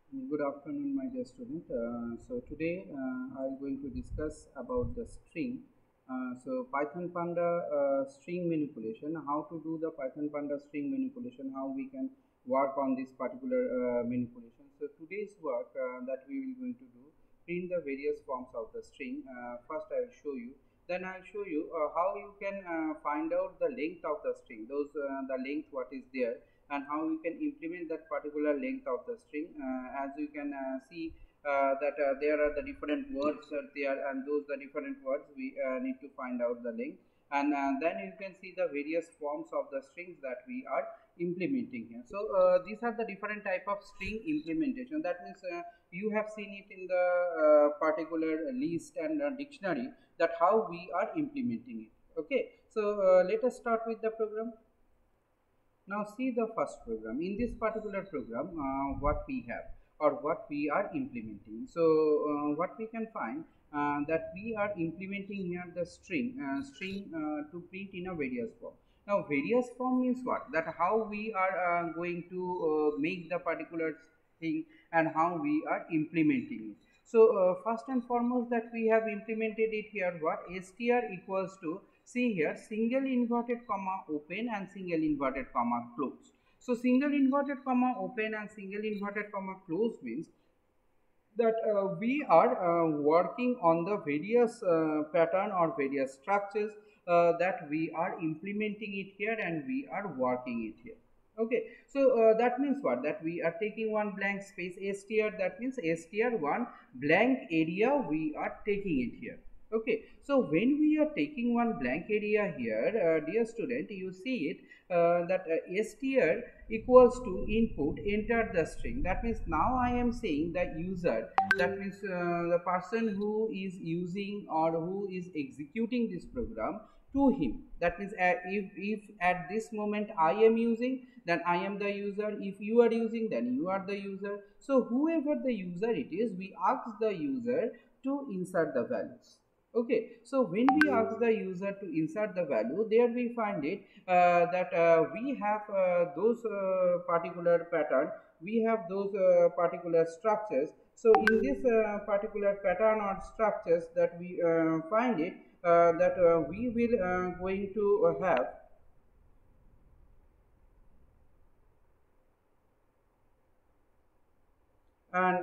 Good afternoon, my dear student. So today I'm going to discuss about the string. Python Panda string manipulation. How to do the Python Panda string manipulation? How we can work on this particular manipulation? So today's work that we will going to do, print the various forms of the string. First, I will show you. Then I'll show you how you can find out the length of the string. The length what is there, and how you can implement that particular length of the string. As you can see that there are the different words are there, and those the different words we need to find out the length, and then you can see the various forms of the strings that we are implementing here. So these are the different type of string implementation. That means you have seen it in the particular list and dictionary, that how we are implementing it. Okay, so let us start with the program. Now see the first program. In this particular program, what we have or what we are implementing. So what we can find that we are implementing here the string to print in a various form. Now various form means what? That how we are going to make the particular thing, and how we are implementing it. So first and foremost, that we have implemented it here, what str equals to, see here, single inverted comma open and single inverted comma close. So single inverted comma open and single inverted comma close means that we are working on the various pattern or various structures that we are implementing it here, and we are working it here. Okay, so that means what? That we are taking one blank space str, that means str1 blank area we are taking it here. Okay, so when we are taking one blank area here, dear student, you see it that str equals to input enter the string. That means now I am saying the user, that means the person who is using or who is executing this program, to him. That means if at this moment I am using, then I am the user. If you are using, then you are the user. So whoever the user it is, we ask the user to insert the values. Okay, so when we ask the user to insert the value, there we find it that we have those particular pattern, we have those particular structures. So in this particular pattern or structures that we find it, that we will going to have, and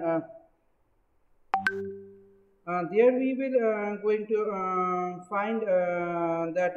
there we will going to find that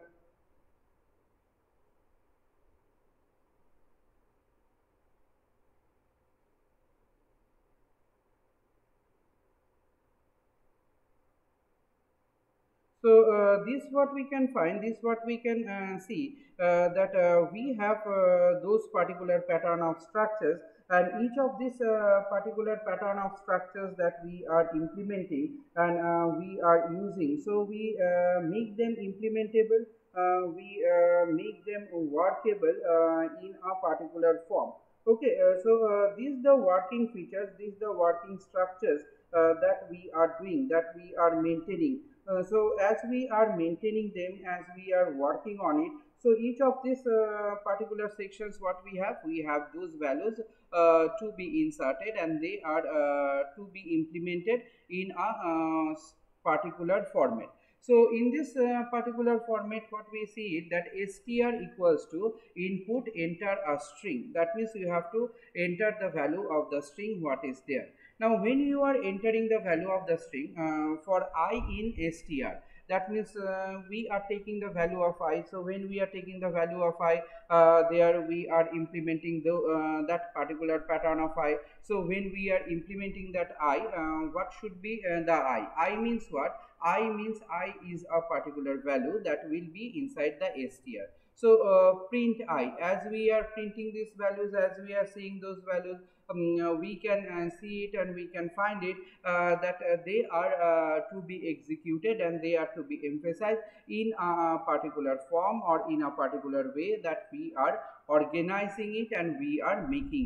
so this what we can find, this what we can see, that we have those particular pattern of structures, and each of these particular pattern of structures that we are implementing, and we are using, so we make them implementable, we make them workable in a particular form. Okay, so these the working features, these the working structures that we are doing, that we are maintaining. So as we are maintaining them, as we are working on it, so each of these particular sections what we have those values to be inserted, and they are to be implemented in a particular format. So in this particular format, what we see is that str equals to input enter a string. That means you have to enter the value of the string what is there. Now when you are entering the value of the string for I in str, that means we are taking the value of I. So when we are taking the value of I, there we are implementing the that particular pattern of I. So when we are implementing that I, what should be the I means what? I means I is a particular value that will be inside the str. So print I, as we are printing these values, as we are seeing those values, we can see it, and we can find it that they are to be executed, and they are to be emphasized in a particular form or in a particular way that we are organizing it and we are making it.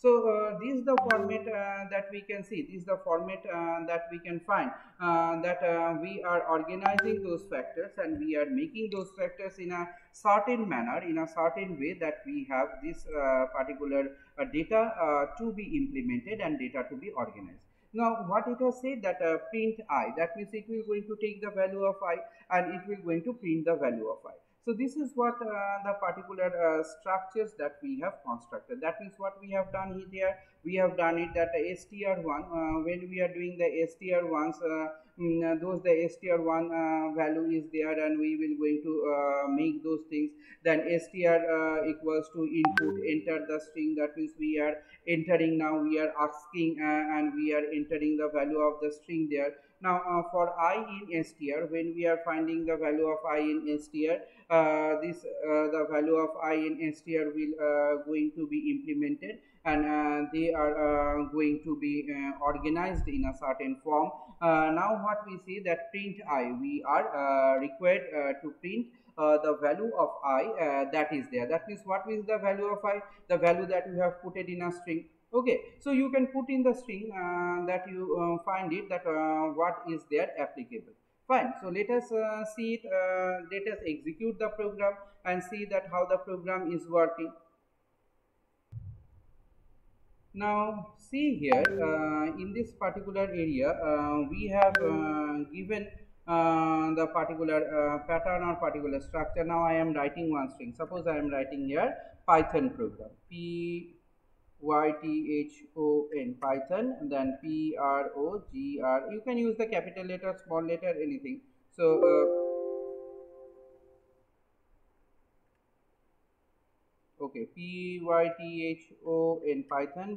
So this is the format that we can see. This is the format that we can find, that we are organizing those factors and we are making those factors in a certain manner, in a certain way, that we have this particular data to be implemented and data to be organized. Now what it has said, that print I, that means it will going to take the value of I and it will going to print the value of I. So this is what the particular structures that we have constructed. That means what we have done here, we have done it that str1, when we are doing the str1s, those the str1 value is there and we will going to make those things. Then str equals to input, enter the string. That means we are entering, now we are asking and we are entering the value of the string there. Now for I in str, when we are finding the value of I in str, the value of I in str will going to be implemented, and they are going to be organized in a certain form. Now what we see, that print I, we are required to print the value of I that is there. That means what is the value of I? The value that you have put it in a string. Okay, so you can put in the string that you find it, that what is there applicable. Fine. So let us see it. Let us execute the program and see that how the program is working. Now see here, in this particular area we have given the particular pattern or particular structure. Now I am writing one string. Suppose I am writing here Python program, Python, Python, and then progr. You can use the capital letter, small letter, anything. So okay, Python,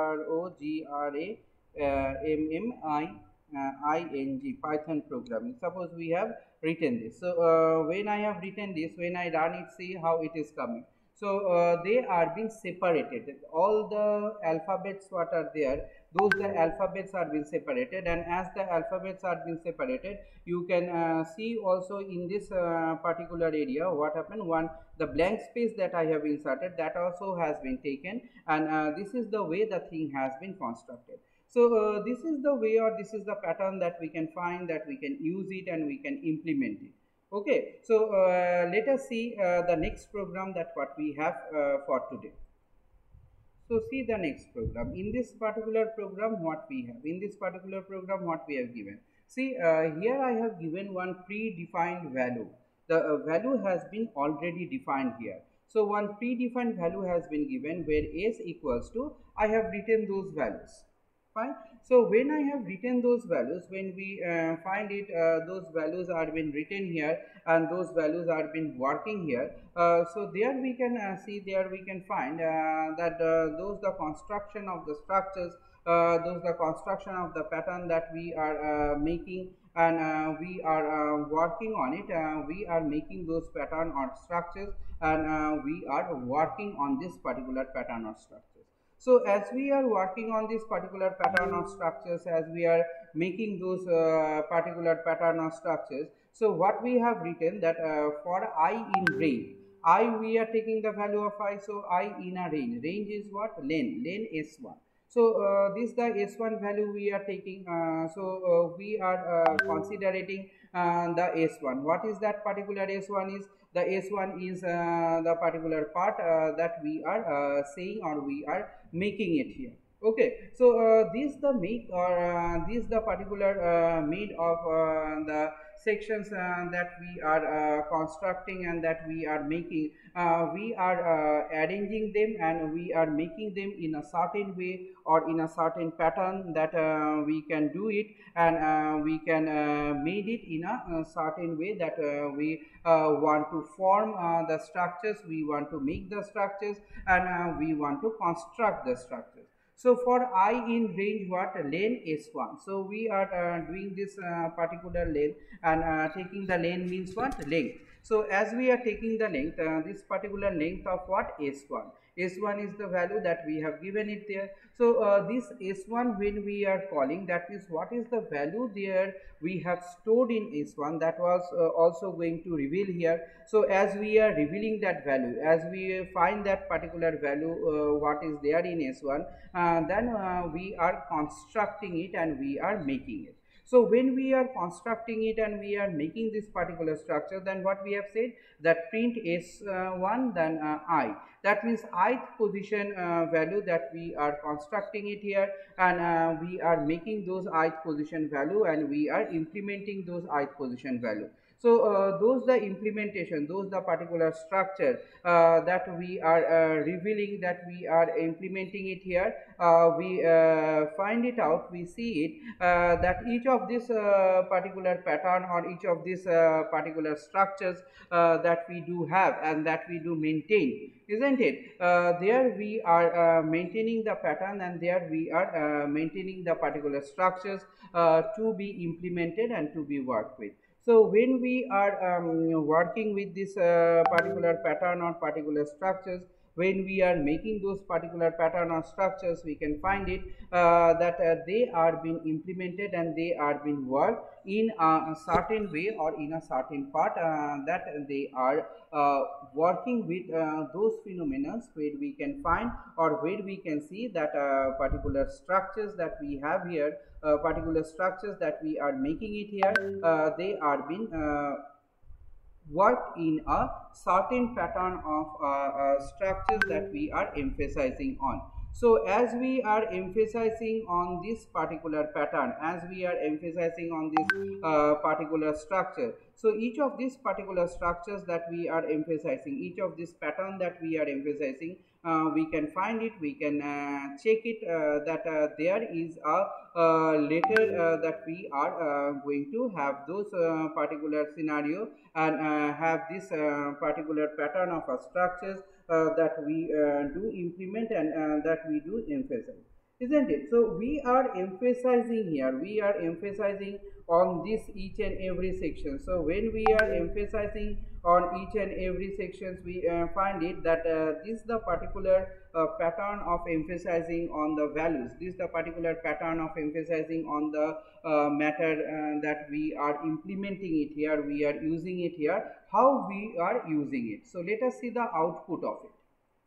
programming, Python programming. Suppose we have written this. So when I have written this, when I run it, see how it is coming. So they are being separated. All the alphabets what are there, those the alphabets are being separated, and as the alphabets are being separated, you can see also in this particular area what happened. One, the blank space that I have inserted, that also has been taken, and this is the way the thing has been constructed. So this is the way, or this is the pattern that we can find, that we can use it and we can implement it. Okay, so let us see the next program that what we have for today. So see the next program. In this particular program, what we have, in this particular program, what we have given. See here I have given one predefined value. The value has been already defined here. So one predefined value has been given where s equals to, I have written those values. Fine. So when I have written those values, when we find it, those values are been written here and those values are been working here. So there we can see, there we can find that those the construction of the structures, those the construction of the pattern that we are making, and we are working on it. We are making those pattern or structures, and we are working on this particular pattern or structures. So as we are working on this particular pattern of structures, as we are making those particular pattern of structures, so what we have written, that for I in range, I we are taking the value of I. So I in a range, range is what? Len s1. So this the s1 value we are taking. So we are considering the s1. What is that particular s1 is? The s1 is the particular part that we are saying, or we are making it here. Okay, so this the make, or this the particular made of the sections that we are constructing and that we are making. We are arranging them and we are making them in a certain way or in a certain pattern that we can do it, and we can made it in a certain way that we want to form the structures, we want to make the structures, and we want to construct the structures. So for I in range, what? Len s1. So we are doing this particular len, and taking the len means what? Length. So as we are taking the length, this particular length of what? s1. S1 is the value that we have given it there. So this S1, when we are calling, that means what is the value there we have stored in S1, that was also going to reveal here. So as we are revealing that value, as we find that particular value what is there in S1, then we are constructing it and we are making it. So when we are constructing it and we are making this particular structure, then what we have said, that print S1 then I, that means ith position value that we are constructing it here, and we are making those ith position value and we are implementing those ith position value. So those the implementation, those the particular structure that we are revealing, that we are implementing it here. We find it out, we see it that each of this particular pattern or each of these particular structures that we do have and that we do maintain, isn't it? There we are maintaining the pattern, and there we are maintaining the particular structures to be implemented and to be worked with. So when we are working with this particular pattern or particular structures, when we are making those particular pattern or structures, we can find it that they are being implemented and they are being worked in a certain way or in a certain part, that they are working with those phenomena where we can find or where we can see that particular structures that we have here, particular structures that we are making it here, they are being work in a certain pattern of structures that we are emphasizing on. So as we are emphasizing on this particular pattern, as we are emphasizing on this particular structure, so each of these particular structures that we are emphasizing, each of this pattern that we are emphasizing, we can find it, we can check it that there is a later that we are going to have those particular scenario and have this particular pattern of structures that we do implement and that we do emphasize, isn't it? So we are emphasizing here, we are emphasizing on this each and every section. So when we are emphasizing on each and every sections, we find it that this the particular pattern of emphasizing on the values, this the particular pattern of emphasizing on the matter that we are implementing it here, we are using it here, how we are using it. So let us see the output of it.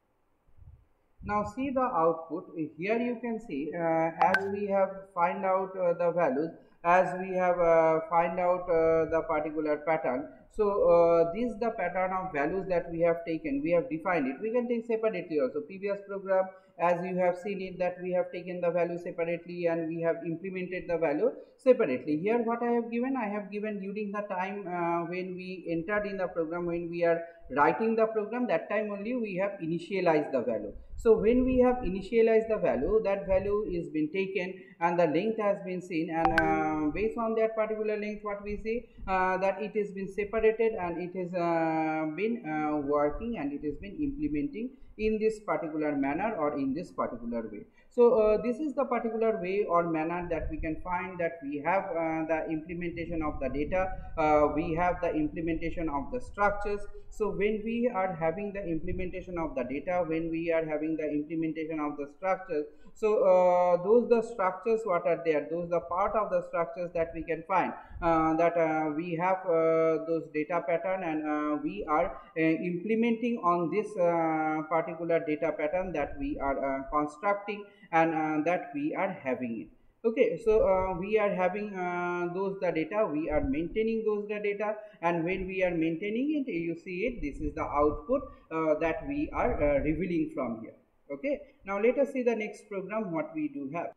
Now see the output here. You can see as we have find out the values, as we have find out the particular pattern. So this is the pattern of values that we have taken, we have defined it. We can take separately also. Previous program, as you have seen it, that we have taken the value separately and we have implemented the value separately. Here what I have given, I have given during the time when we entered in the program, when we are writing the program, that time only we have initialized the value. So when we have initialized the value, that value is been taken and the length has been seen, and based on that particular length, what we see that it has been separated and it has been working and it has been implementing in this particular manner or in this particular way. So this is the particular way or manner that we can find that we have the implementation of the data, we have the implementation of the structures. So when we are having the implementation of the data, when we are having the implementation of the structures, so those the structures what are there, those the part of the structures that we can find that we have those data pattern, and we are implementing on this particular data pattern that we are constructing and that we are having it. Okay, so we are having those the data, we are maintaining those the data, and when we are maintaining it, you see it, this is the output that we are revealing from here. Okay, now let us see the next program what we do have.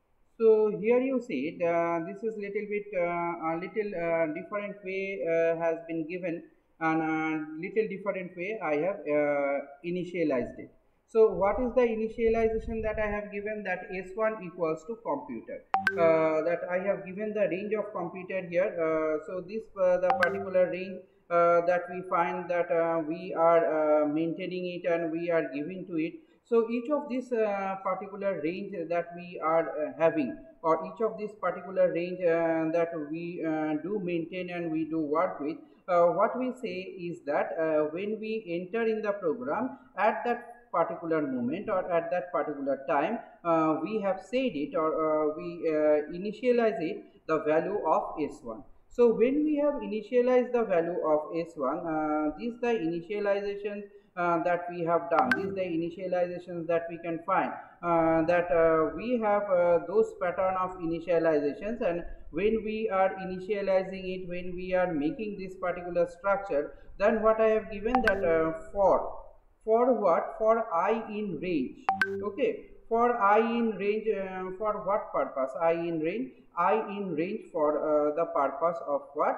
So here you see it, this is little bit a little different way has been given, and little different way I have initialized it. So what is the initialization that I have given, that S1 equals to computer, that I have given the range of computer here. So this the particular range that we find that we are maintaining it and we are giving to it. So each of this particular range that we are having, or each of this particular range that we do maintain and we do work with, what we say is that when we enter in the program, at that particular moment or at that particular time we have said it, or we initialize it the value of s1. So when we have initialized the value of s1, these the initializations that we have done, these the initializations that we can find, that we have those pattern of initializations, and when we are initializing it, when we are making this particular structure, then what I have given that for what, for I in range. Okay, for I in range, for what purpose I in range? I in range for the purpose of what,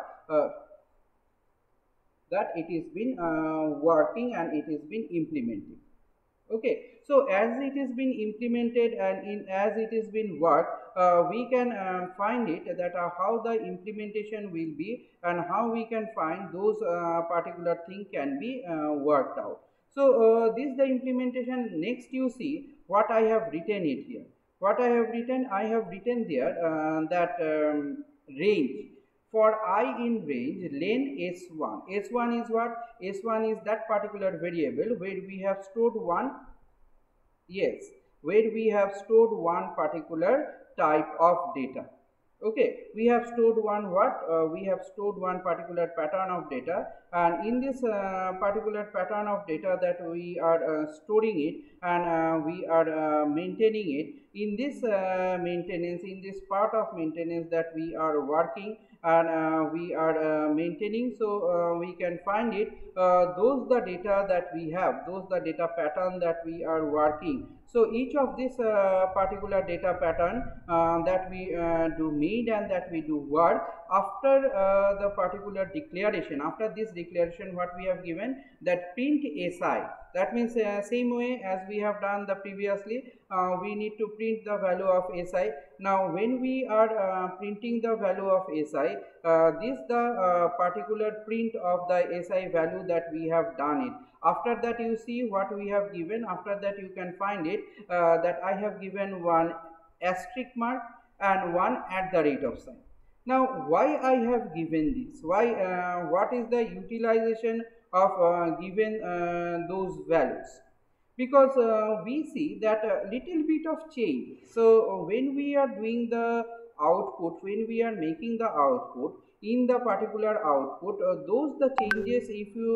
that it is been working and it is been implementing. Okay, so as it is been implemented and as it is been worked, we can find it that how the implementation will be and how we can find those particular thing can be worked out. So this the implementation. Next you see what I have written it here. What I have written, I have written there that range. For I in range, len s1. S1 is what? S1 is that particular variable where we have stored one, yes, where we have stored one particular type of data. Okay, we have stored one what, we have stored one particular pattern of data, and in this particular pattern of data that we are storing it, and we are maintaining it. In this maintenance, in this part of maintenance that we are working and we are maintaining, so we can find it those the data that we have, those the data pattern that we are working. So each of this particular data pattern that we do made and that we do work after the particular declaration. After this declaration, what we have given, that print si. That means same way as we have done the previously, we need to print the value of si. Now when we are printing the value of si, this the particular print of the si value that we have done it. After that you see what we have given. After that you can find it that I have given one asterisk mark and one at the rate of sign. Now why I have given this? Why? What is the utilization of given those values? Because we see that a little bit of change. So when we are doing the output, when we are making the output, in the particular output, those the changes if you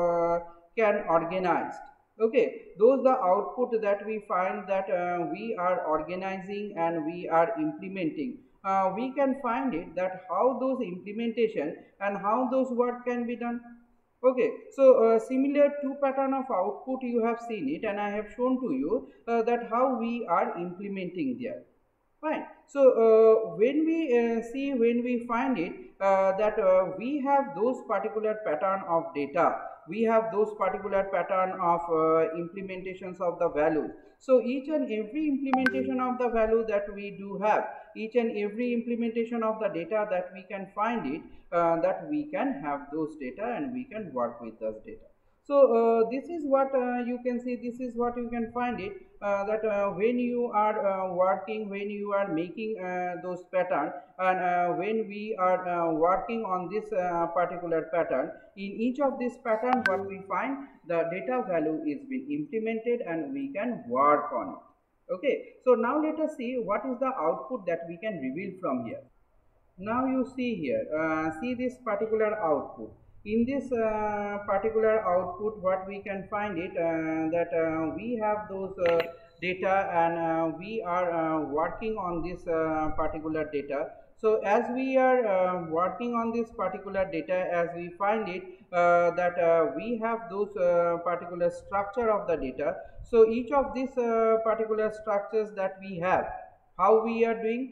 can organize. Okay, those the output that we find that we are organizing and we are implementing. We can find it that how those implementation and how those work can be done. Okay, so similar two pattern of output you have seen it, and I have shown to you that how we are implementing there. Fine. So when we see, when we find it that we have those particular pattern of data, we have those particular pattern of implementations of the value. So each and every implementation of the value that we do have, each and every implementation of the data that we can find it, that we can have those data and we can work with those data. So this is what you can see, this is what you can find it that when you are working, when you are making those pattern, and when we are working on this particular pattern, in each of this pattern what we find, the data value is being implemented and we can work on it. Okay, so now let us see what is the output that we can reveal from here. Now you see here, see this particular output. In this particular output, what we can find it that we have those data, and we are working on this particular data. So as we are working on this particular data, as we find it that we have those particular structure of the data. So each of these particular structures that we have, how we are doing,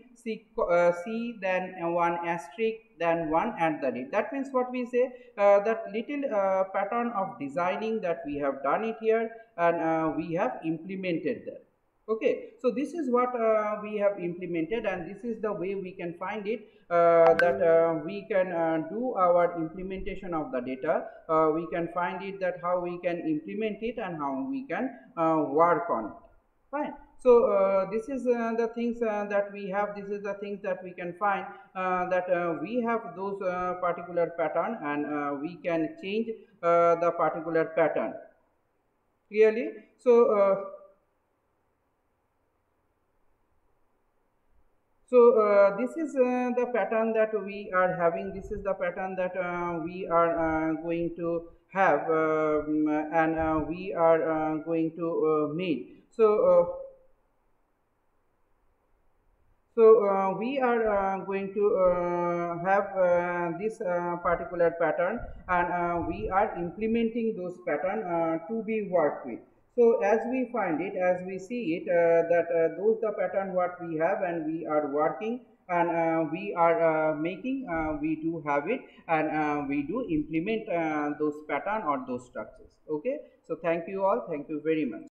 C then one asterisk then one at the rate. That means what we say, that little pattern of designing that we have done it here, and we have implemented that. Okay, so this is what we have implemented, and this is the way we can find it that we can do our implementation of the data. We can find it that how we can implement it and how we can work on it. Fine. So this is the things that we have, this is the things that we can find that we have those particular pattern, and we can change the particular pattern. Clearly, So this is the pattern that we are having. This is the pattern that we are going to have, and we are going to make. So we are going to have this particular pattern, and we are implementing those pattern to be worked with. So as we find it, as we see it, that those the pattern what we have and we are working, and we are making, we do have it, and we do implement those pattern or those structures. Okay, so thank you all, thank you very much.